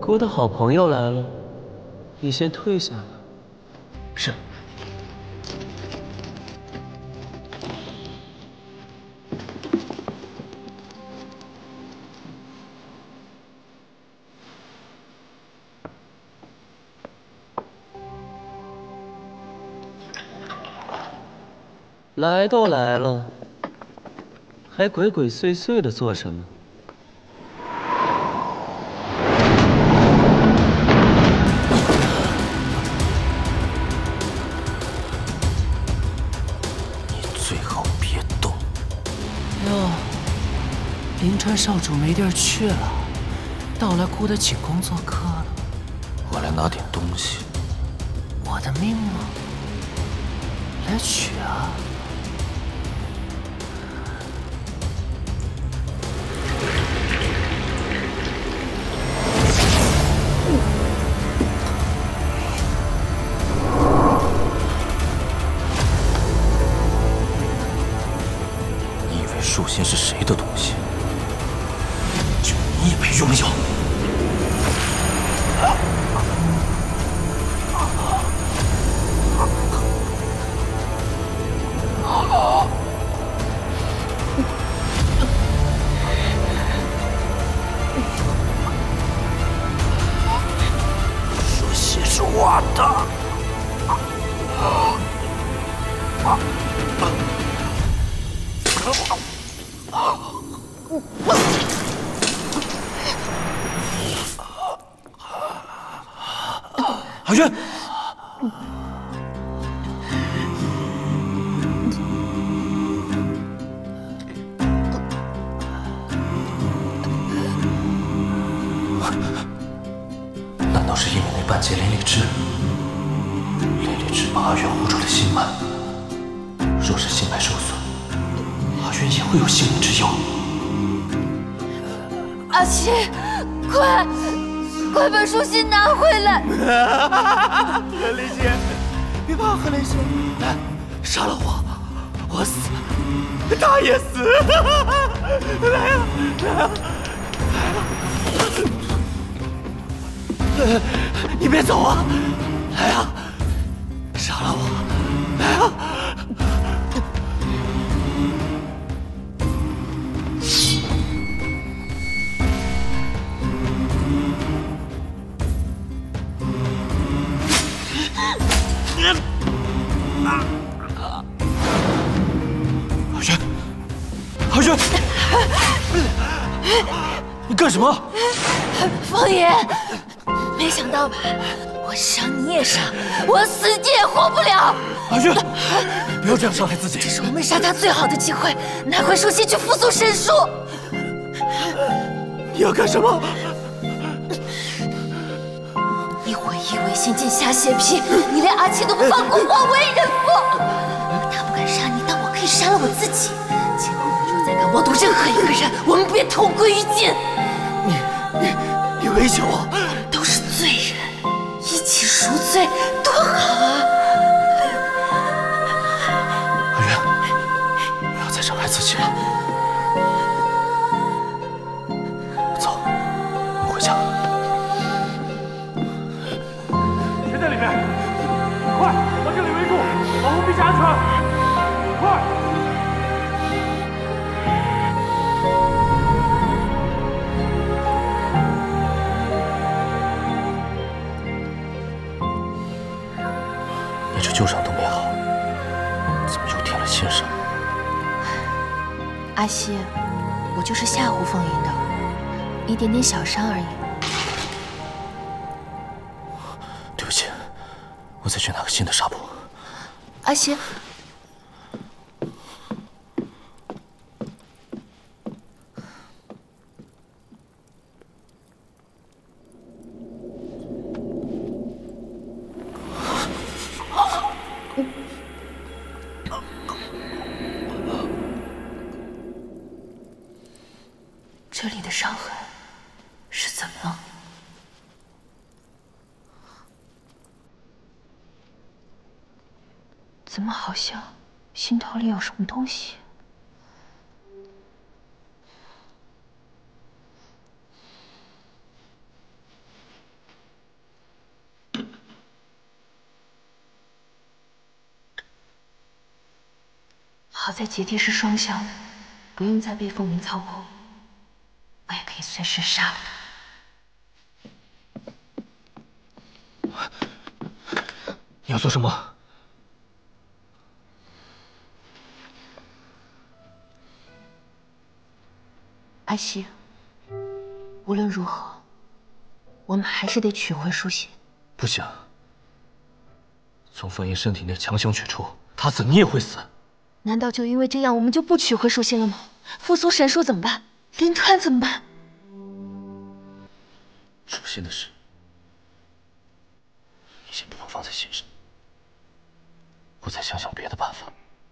姑的好朋友来了，你先退下吧。 是。 来都来了，还鬼鬼祟祟的做什么？ 你最好别动。 哟，临川少主没地儿去了，到来姑的寝宫做客了。 我来拿点东西。 我的命吗？来取啊！ 你以为树心是谁的东西？就你也配拥有？树心是我的。海轩，难道是因为那半截连理枝？连理枝把阿渊护住了心脉，若是心脉受损，阿渊也会有性命之忧。 阿七，快把书信拿回来！ 何雷仙，别怕，何雷仙，来，杀了我死，他也死！来呀，你别走啊！来呀，杀了我！来呀！海轩，你干什么？ 凤爷，没想到吧？我伤你也伤，我死你也活不了。 海轩，不要这样伤害自己。 这是我们杀他最好的机会，拿回书信去复苏神书。 你要干什么？ 你毁夷为先，剑下血劈，你连阿七都不放过，枉为人父。他不敢杀你，但我可以杀了我自己。今后你若再敢妄动任何一个人，我们便同归于尽。 你威胁我？ 都是罪人，一起赎罪，多好啊！ 阿渊，不要再伤害自己了。走，我们回家。 谁在里面？快把这里围住，保护陛下安全！快！ 你这旧伤都没好，怎么又添了新伤？ 阿西，我就是吓唬凤吟的，一点点小伤而已。 对不起，我再去拿个新的纱布。 阿西。这里的伤痕是怎么了？怎么好像心头里有什么东西？ 好在结界是双向的，不用再被凤鸣操控，我也可以随时杀了他。你要做什么？ 阿西，无论如何，我们还是得取回书信。 不行，从凤英身体内强行取出，她死你也会死。 难道就因为这样，我们就不取回书信了吗？复苏神术怎么办？林川怎么办？ 书信的事，你先不用放在心上，我再想想别的办法。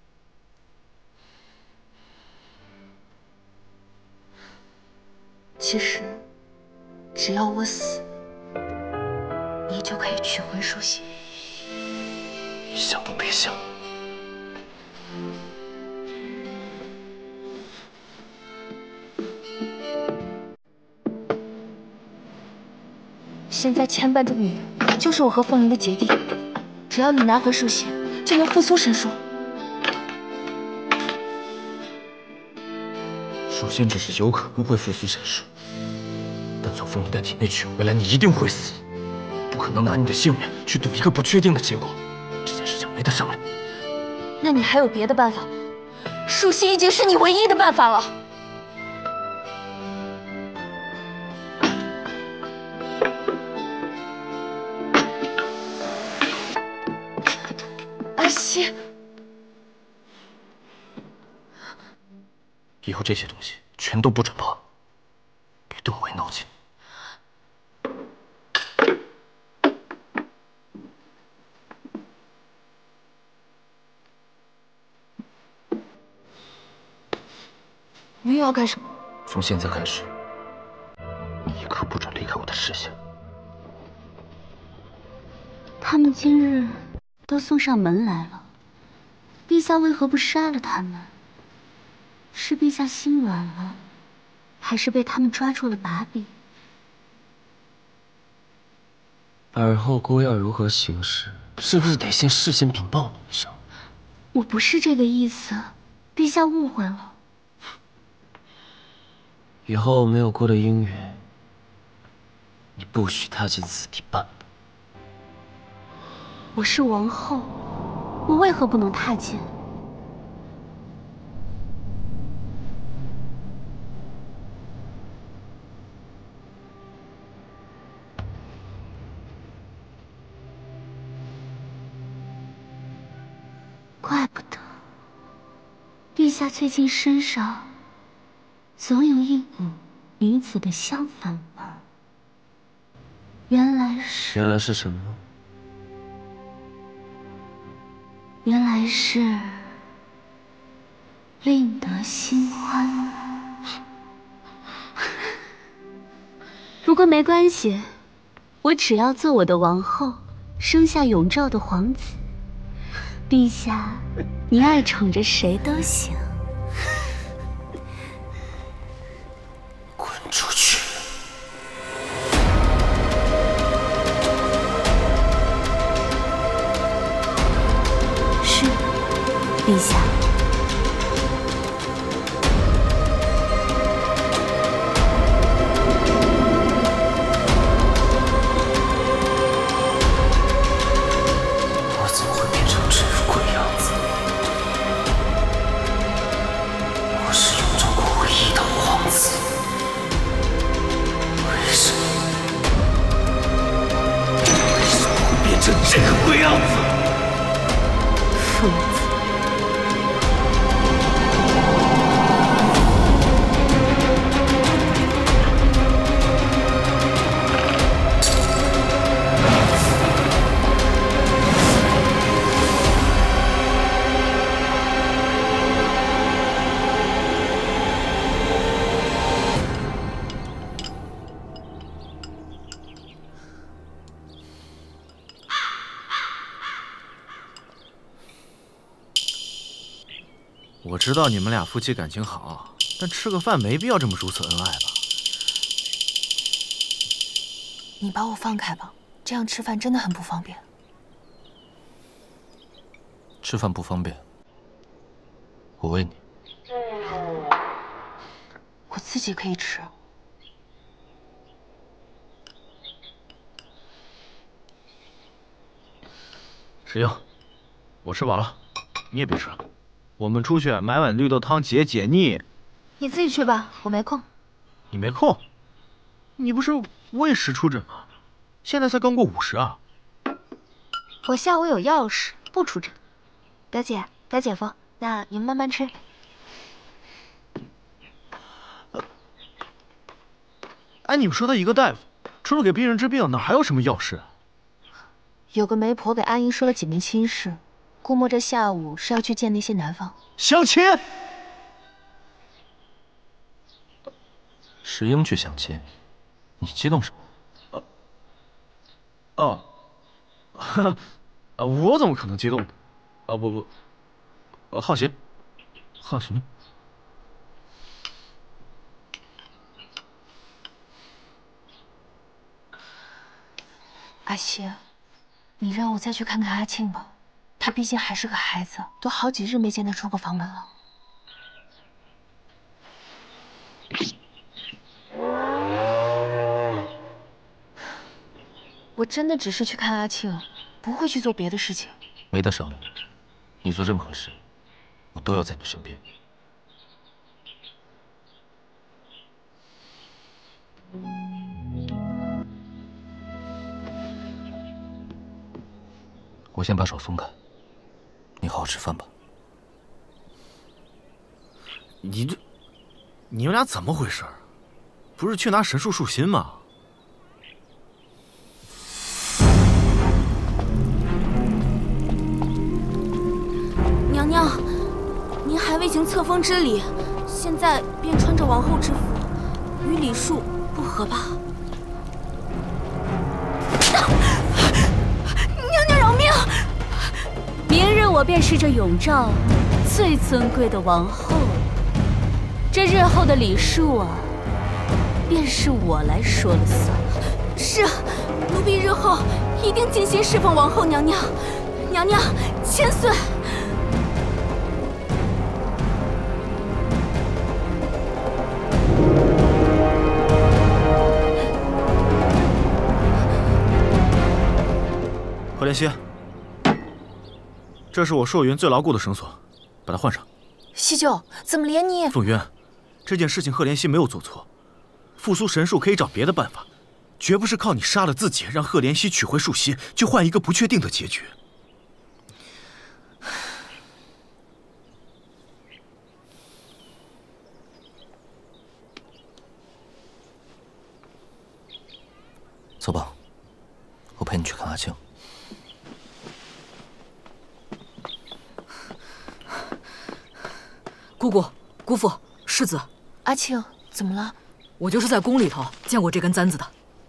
其实，只要我死，你就可以取回书信。 你想都别想。 现在牵绊着你的就是我和凤鸣的结地，只要你拿回书信，就能复苏神术。 书信只是有可能会复苏神术，但从凤英的体内取回来，你一定会死。不可能拿你的性命去赌一个不确定的结果，这件事情没得商量。 那你还有别的办法？书信已经是你唯一的办法了。阿西， 以后这些东西全都不准碰，别对我闹劲。 你又要干什么？ 从现在开始，你一刻不准离开我的视线。 他们今日都送上门来了，陛下为何不杀了他们？是陛下心软了，还是被他们抓住了把柄？ 而后姑要如何行事，是不是得先事先禀报你一声？ 我不是这个意思，陛下误会了。 以后没有姑的应允，你不许踏进此地半步。 我是王后，我为何不能踏进？怪不得，陛下最近身上总有一股女子的香粉味儿。原来是什么？ 原来是另得新欢。不过没关系，我只要做我的王后，生下永照的皇子，陛下，你爱宠着谁都行。 滚出去！ 是，陛下。 我怎么会变成这副鬼样子？我是永照国唯一的皇子，为什么会变成这个鬼样子？ 疯子！ 我知道你们俩夫妻感情好，但吃个饭没必要这么如此恩爱吧？ 你把我放开吧，这样吃饭真的很不方便。 吃饭不方便， 我喂你。 我自己可以吃。 石英，我吃饱了，你也别吃了。我们出去买碗绿豆汤解解腻。 你自己去吧，我没空。 你没空？你不是未时出诊吗？现在才刚过50啊。 我下午有要事，不出诊。表姐、表姐夫，那你们慢慢吃。 哎，你们说他一个大夫，除了给病人治病，哪还有什么要事？ 有个媒婆给阿英说了几门亲事，估摸着下午是要去见那些男方相亲。 石英去相亲，你激动什么？ 我怎么可能激动呢？不，好奇。 阿西，你让我再去看看阿庆吧，他毕竟还是个孩子，都好几日没见他出过房门了。我真的只是去看阿庆，不会去做别的事情。 没得商量，你做任何事，我都要在你身边。我先把手松开，你好好吃饭吧。 你们俩怎么回事？不是去拿神树树心吗？ 娘娘，您还未行册封之礼，现在便穿着王后之服，与礼数不合吧？娘娘饶命！明日我便是这永赵最尊贵的王后，这日后的礼数啊，便是我来说了算。是，奴婢日后一定尽心侍奉王后娘娘。娘娘千岁。 何莲溪，这是我寿云最牢固的绳索，把它换上。 西舅，怎么连你？ 凤云，这件事情贺莲溪没有做错，复苏神树可以找别的办法，绝不是靠你杀了自己，让贺莲溪取回树心，就换一个不确定的结局。 走吧，我陪你去看阿庆。 姑姑、姑父、世子， 阿庆，怎么了？ 我就是在宫里头见过这根簪子的。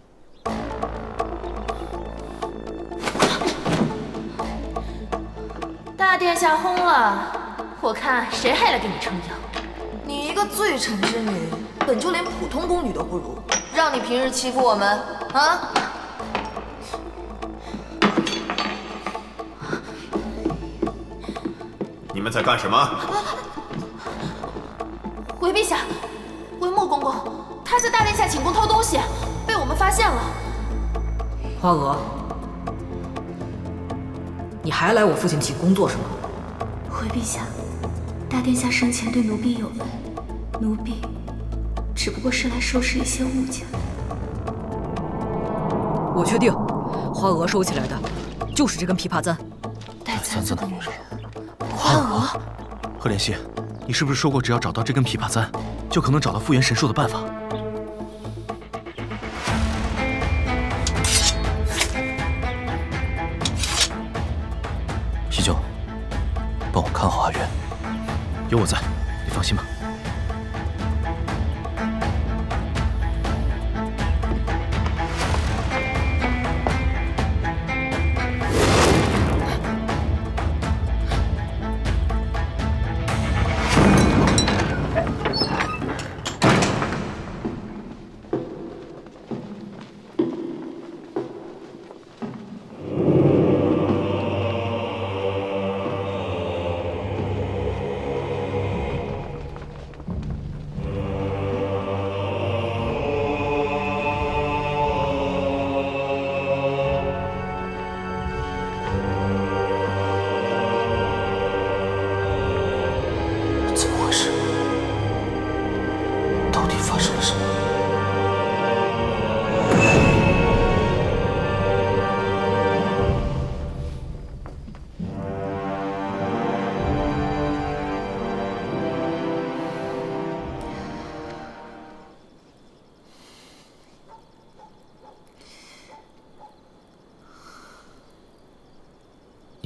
大殿下轰了，我看谁还来给你撑腰？ 你一个罪臣之女，本就连普通宫女都不如，让你平日欺负我们啊！ 你们在干什么？ 回陛下，回莫公公，他在大殿下寝宫偷东西，被我们发现了。 花娥，你还来我父亲寝宫做什么？ 回陛下，大殿下生前对奴婢有恩，奴婢只不过是来收拾一些物件。 我确定，花娥收起来的就是这根琵琶簪。 带簪子的女人， 花娥。 贺莲溪，你是不是说过，只要找到这根琵琶簪，就可能找到复原神树的办法？ 西舅，帮我看好阿渊。 有我在，你放心吧。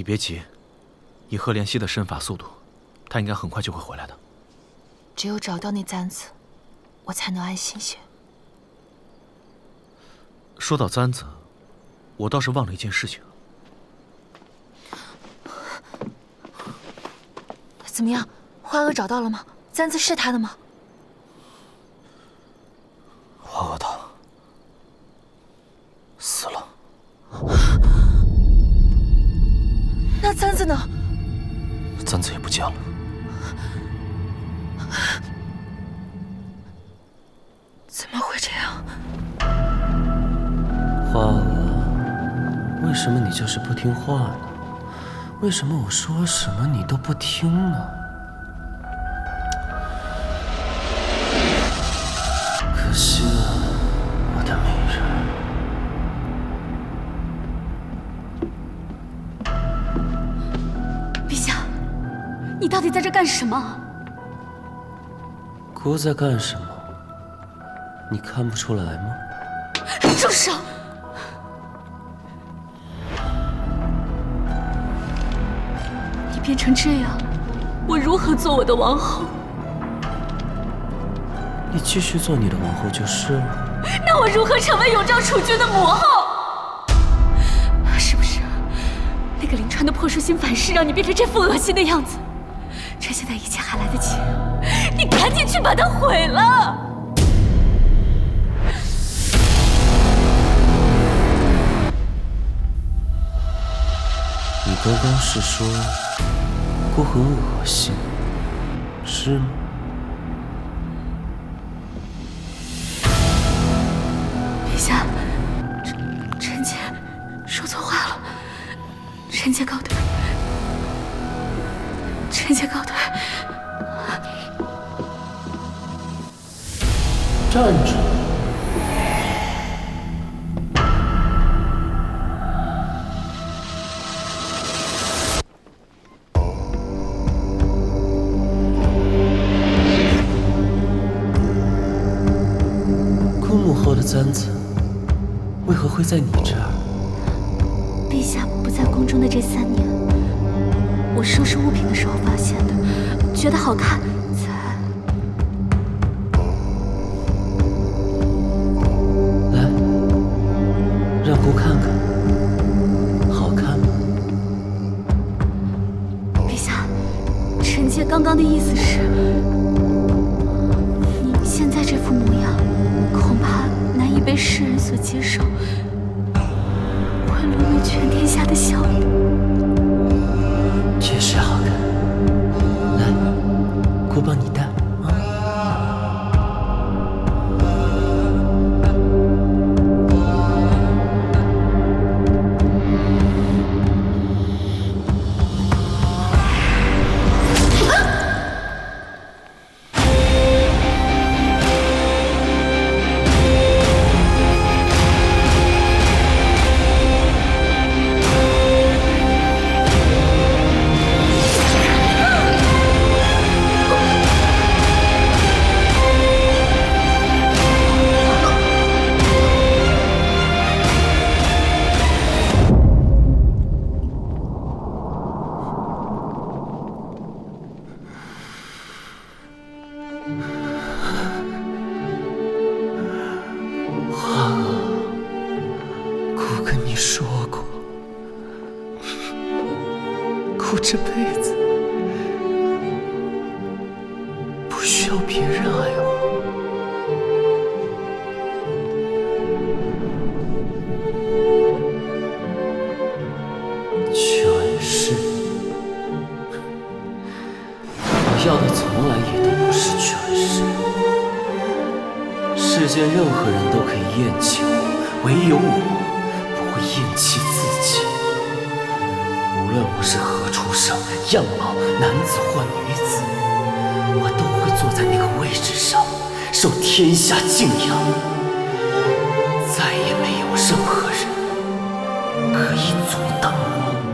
别急，以赫连熙的身法速度，他应该很快就会回来的。 只有找到那簪子，我才能安心些。 说到簪子，我倒是忘了一件事情。 怎么样，花娥找到了吗？簪子是他的吗？ 花娥她死了。 那簪子呢？ 簪子也不见了。 怎么会这样？ 花娥，为什么你就是不听话呢？为什么我说什么你都不听呢？可惜了，我的美人。陛下，你到底在这干什么？ 姑在干什么？你看不出来吗？ 住手！你变成这样，我如何做我的王后？ 你继续做你的王后就是了。 那我如何成为永璋储君的母后？是不是那个临川的破树心反噬，让你变成这副恶心的样子？趁现在一切还来得及，你赶紧去把它毁了！ 你刚刚是说姑很恶心，是吗？ 陛下，臣妾说错话了，臣妾告退，臣妾告退。 站住！簪子为何会在你这儿？ 陛下不在宫中的这3年，我收拾物品的时候发现的，觉得好看，才…… 来，让姑看看，好看吗？ 陛下，臣妾刚刚的意思是，你现在这副模样，恐怕难以被世人所接受，会沦为全天下的笑柄。 确实好看，来，姑帮你戴啊。这辈子不需要别人爱我。权势，我要的从来也都不是权势。世间任何人都可以厌弃我，唯有我不会厌弃自己。无论我是何出生，样貌男子或女子，我都会坐在那个位置上，受天下敬仰。再也没有任何人可以阻挡我。